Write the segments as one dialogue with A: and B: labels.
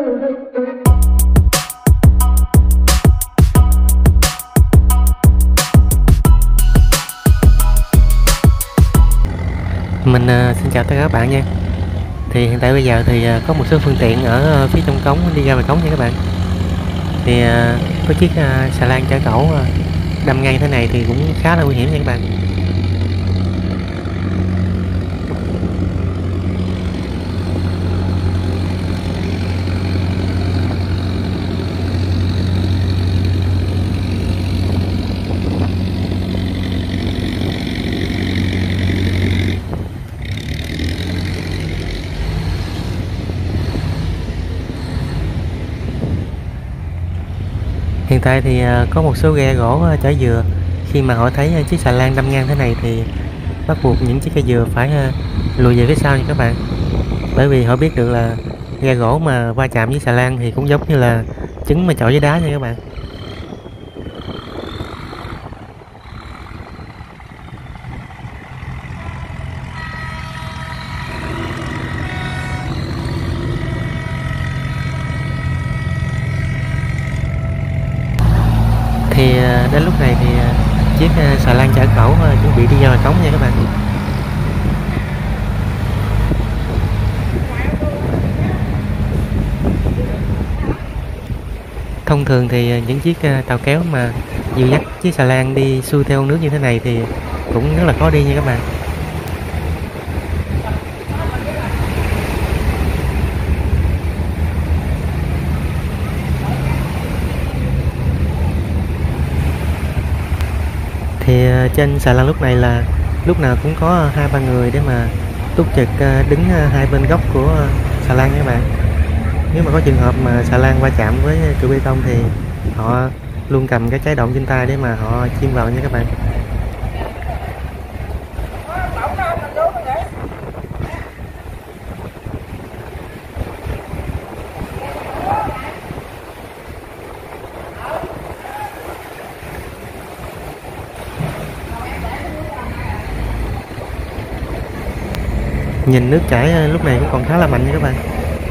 A: Mình xin chào tất cả các bạn nha. Thì hiện tại bây giờ thì có một số phương tiện ở phía trong cống đi ra ngoài cống nha các bạn. Thì có chiếc xà lan chở cẩu đâm ngang thế này thì cũng khá là nguy hiểm nha các bạn. Hiện tại thì có một số ghe gỗ chở dừa, khi mà họ thấy chiếc xà lan đâm ngang thế này thì bắt buộc những chiếc cây dừa phải lùi về phía sau nha các bạn. Bởi vì họ biết được là ghe gỗ mà va chạm với xà lan thì cũng giống như là trứng mà chọi với đá nha các bạn. Thì đến lúc này thì chiếc xà lan chở cẩu chuẩn bị đi ra ngoài cống nha các bạn. Thông thường thì những chiếc tàu kéo mà dìu dắt chiếc xà lan đi xuôi theo nước như thế này thì cũng rất là khó đi nha các bạn. Thì trên xà lan lúc này là lúc nào cũng có 2-3 người để mà túc trực đứng hai bên góc của xà lan nha các bạn. Nếu mà có trường hợp mà xà lan va chạm với trụ bê tông thì họ luôn cầm cái trái động trên tay để mà họ chìm vào nha các bạn. Nhìn nước chảy lúc này cũng còn khá là mạnh nha các bạn.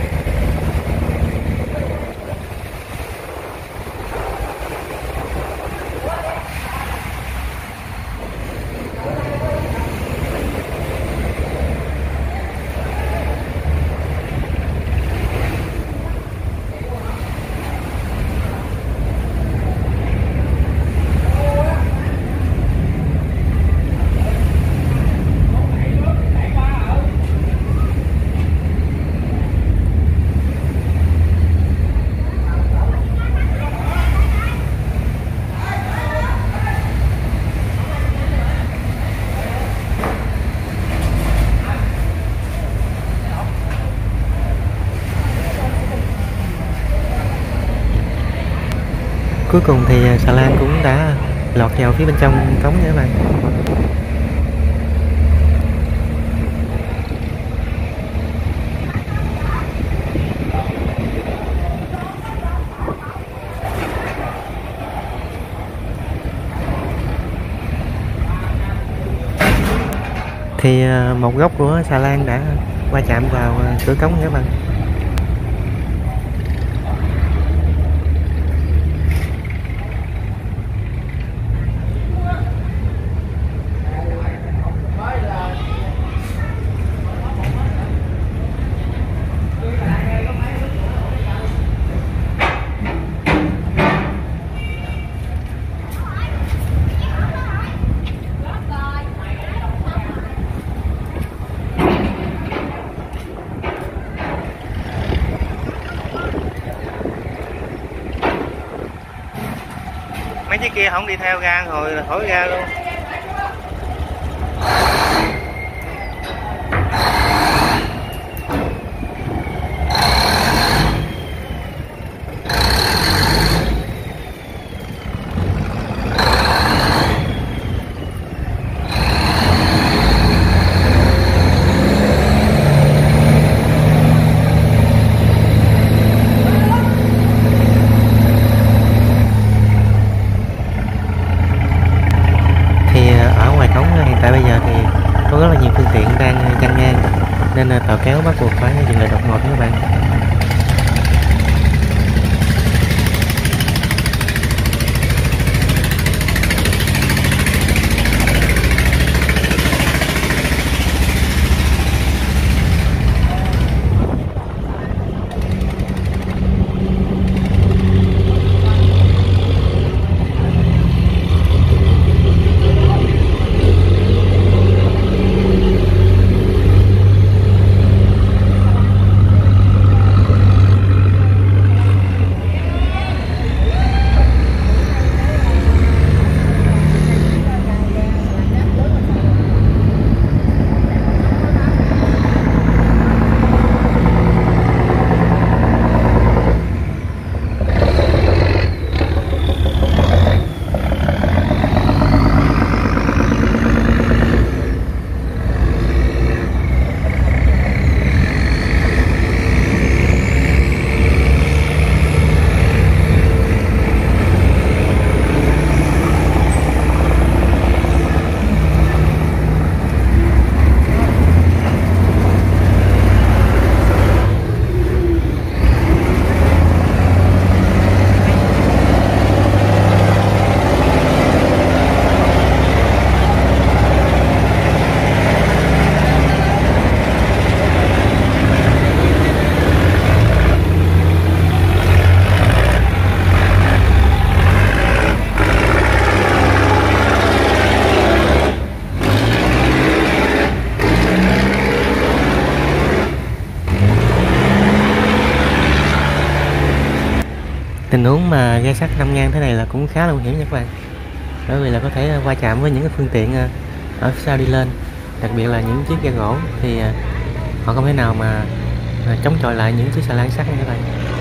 A: Cuối cùng thì xà lan cũng đã lọt vào phía bên trong cống nha các bạn. Thì một góc của xà lan đã va chạm vào cửa cống nha các bạn. Mấy chiếc kia không đi theo ra rồi thổi ra luôn. Tại bây giờ thì có rất là nhiều phương tiện đang chăn ngang nên tàu kéo bắt buộc phải dừng lại đột ngột các bạn. Tình huống mà ghe sắt đâm ngang thế này là cũng khá là nguy hiểm nha các bạn, bởi vì là có thể va chạm với những cái phương tiện ở phía sau đi lên, đặc biệt là những chiếc ghe gỗ thì họ không thể nào mà chống chọi lại những chiếc xà lan sắt nha các bạn.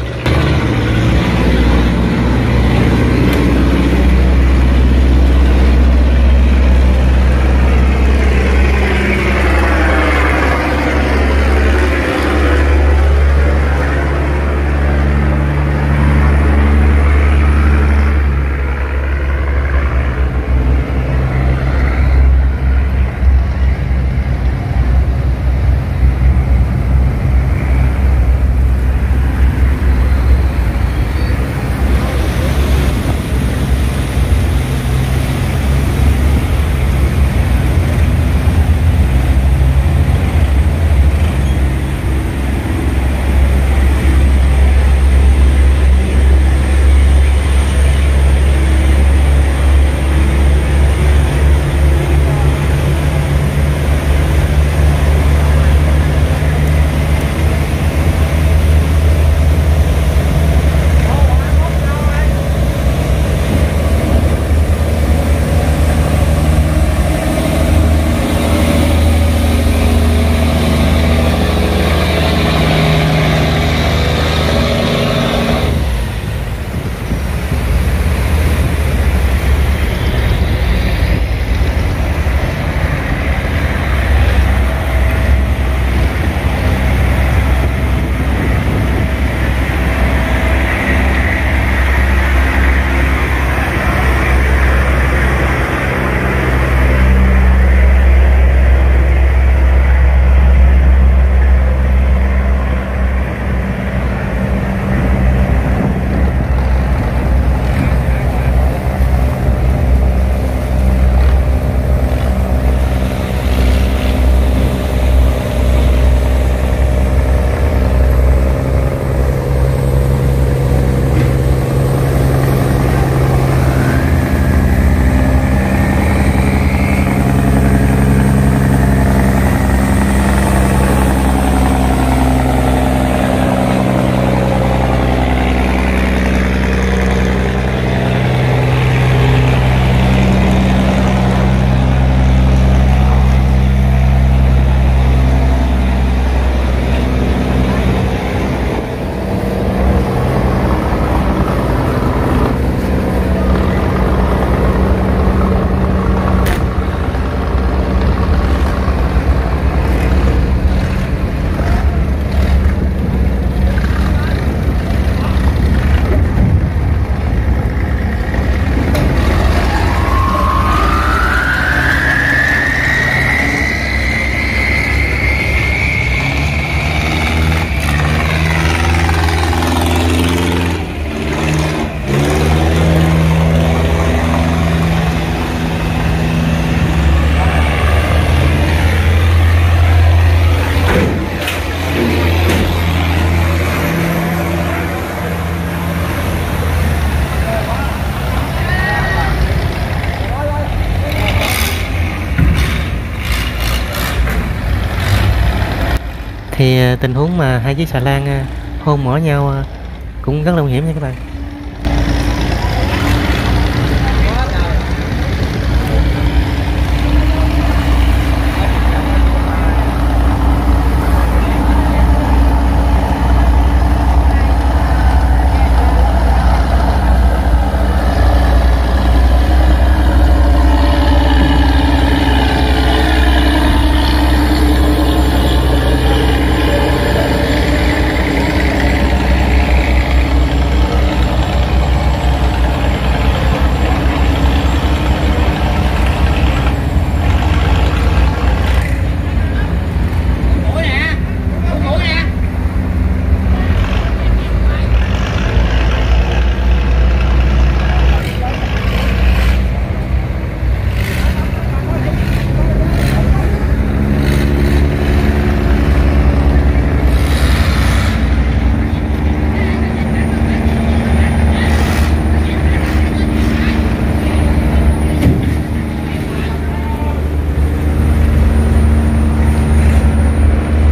A: Thì tình huống mà hai chiếc xà lan hôn mỏ nhau cũng rất là nguy hiểm nha các bạn.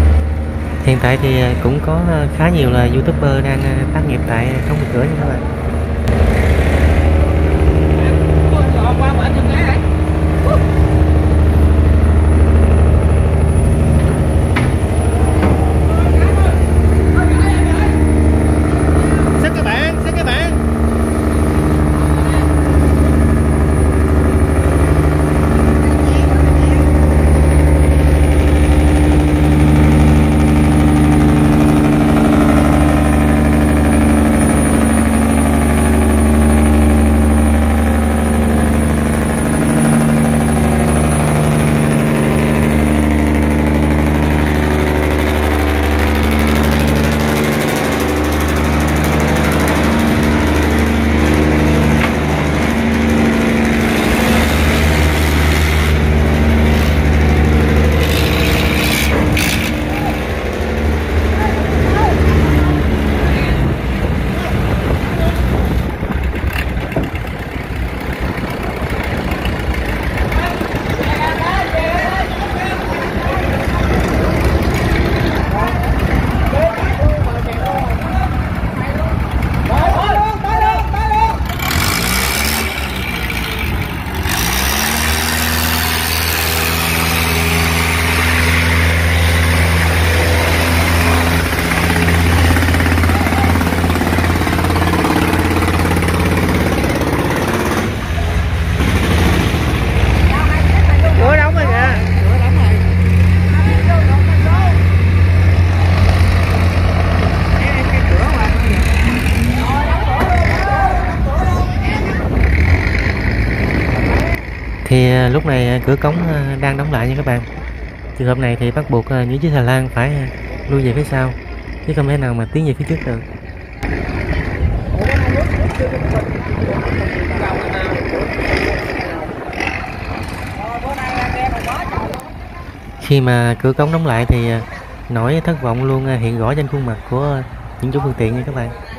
A: Hiện tại thì cũng có khá nhiều là YouTuber đang tác nghiệp tại Cống Một Cửa nha các bạn. Xin các bạn. Thì lúc này cửa cống đang đóng lại nha các bạn. Trường hợp này thì bắt buộc những chiếc xà lan phải lui về phía sau, chứ không thể nào mà tiến về phía trước được. Khi mà cửa cống đóng lại thì nỗi thất vọng luôn hiện rõ trên khuôn mặt của những chủ phương tiện nha các bạn.